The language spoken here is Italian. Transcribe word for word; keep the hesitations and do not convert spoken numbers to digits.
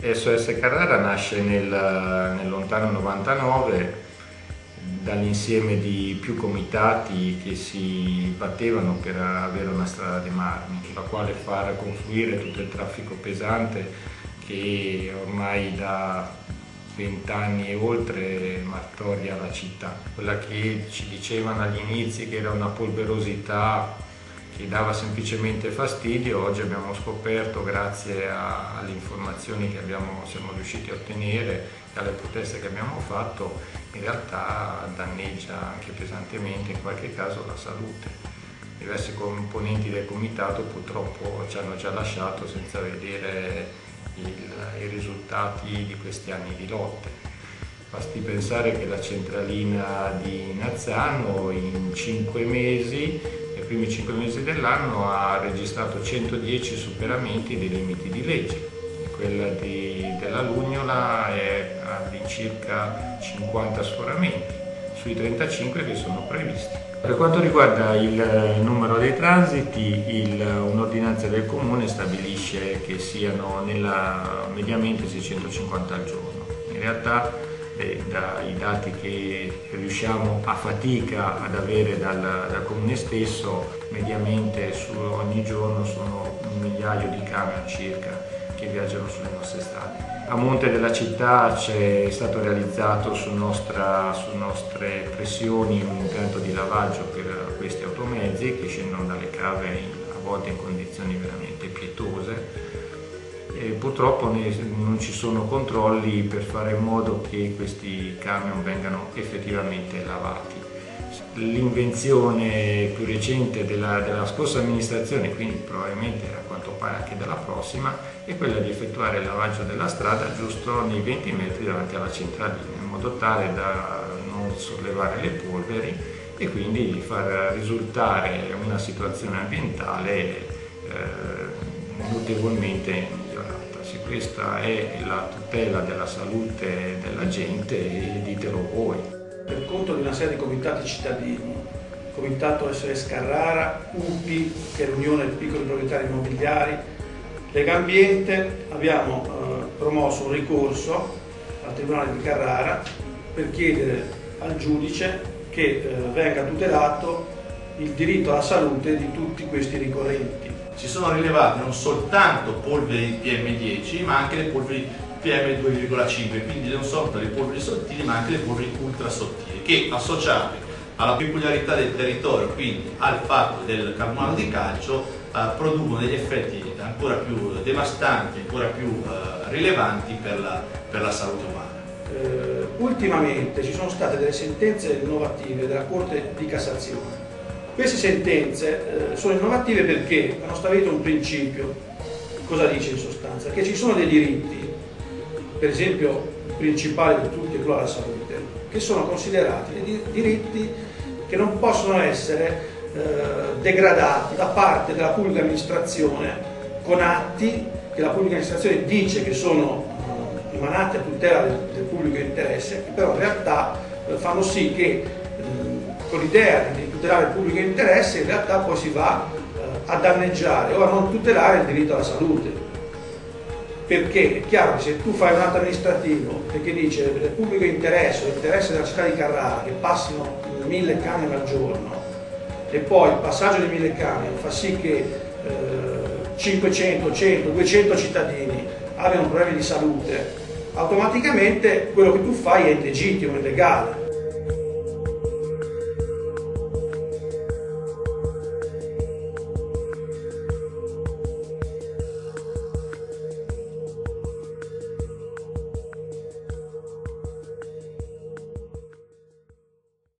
S O S Carrara nasce nel, nel lontano novantanove dall'insieme di più comitati che si battevano per avere una strada dei marmi, sulla quale far confluire tutto il traffico pesante che ormai da vent'anni e oltre martoria la città. Quella che ci dicevano agli inizi che era una polverosità che dava semplicemente fastidio, oggi abbiamo scoperto, grazie a, alle informazioni che abbiamo, siamo riusciti a ottenere e alle proteste che abbiamo fatto, in realtà danneggia anche pesantemente in qualche caso la salute. Diversi componenti del comitato purtroppo ci hanno già lasciato senza vedere il, i risultati di questi anni di lotte. Basti pensare che la centralina di Nazzano in cinque mesi, nei primi cinque mesi dell'anno, ha registrato centodieci superamenti dei limiti di legge. Quella di, della Lugnola è all'incirca cinquanta sforamenti sui trentacinque che sono previsti. Per quanto riguarda il numero dei transiti, un'ordinanza del Comune stabilisce che siano nella, mediamente seicentocinquanta al giorno. In realtà eh, dai dati che riusciamo a fatica ad avere dal, dal Comune stesso, mediamente su, ogni giorno sono un migliaio di camion circa che viaggiano sulle nostre strade. A monte della città è stato realizzato su, nostra, su nostre pressioni un impianto di lavaggio per questi automezzi che scendono dalle cave in, a volte in condizioni veramente pietose. E purtroppo ne, non ci sono controlli per fare in modo che questi camion vengano effettivamente lavati. L'invenzione più recente della, della scorsa amministrazione, quindi probabilmente a quanto pare anche della prossima, è quella di effettuare il lavaggio della strada giusto nei venti metri davanti alla centralina, in modo tale da non sollevare le polveri e quindi far risultare una situazione ambientale eh, notevolmente migliorata. Se questa è la tutela della salute della gente, ditelo voi. Per conto di una serie di comitati cittadini, Comitato S O S Carrara, U P I, che è l'Unione dei Piccoli Proprietari Immobiliari, Legambiente, abbiamo eh, promosso un ricorso al Tribunale di Carrara per chiedere al giudice che eh, venga tutelato il diritto alla salute di tutti questi ricorrenti. Si sono rilevate non soltanto polveri P M dieci, ma anche le polveri P M due virgola cinque, quindi non soltanto le polveri sottili ma anche le polveri ultra sottili, che associate alla peculiarità del territorio, quindi al fatto del carbonaro di calcio, eh, producono degli effetti ancora più devastanti, ancora più eh, rilevanti per la, per la salute umana. Eh, ultimamente ci sono state delle sentenze innovative della Corte di Cassazione. Queste sentenze eh, sono innovative perché hanno stabilito un principio. Cosa dice in sostanza? Che ci sono dei diritti, per esempio il principale di tutti è quello alla salute, che sono considerati dei diritti che non possono essere eh, degradati da parte della pubblica amministrazione con atti che la pubblica amministrazione dice che sono eh, emanati a tutela del, del pubblico interesse, che però in realtà eh, fanno sì che eh, con l'idea di tutelare il pubblico interesse in realtà poi si va eh, a danneggiare o a non tutelare il diritto alla salute. Perché è chiaro che se tu fai un atto amministrativo che dice del pubblico interesse o l'interesse della città di Carrara che passino mille camion al giorno e poi il passaggio di mille camion fa sì che eh, cinquecento, cento, duecento cittadini abbiano problemi di salute, automaticamente quello che tu fai è illegittimo, è illegale.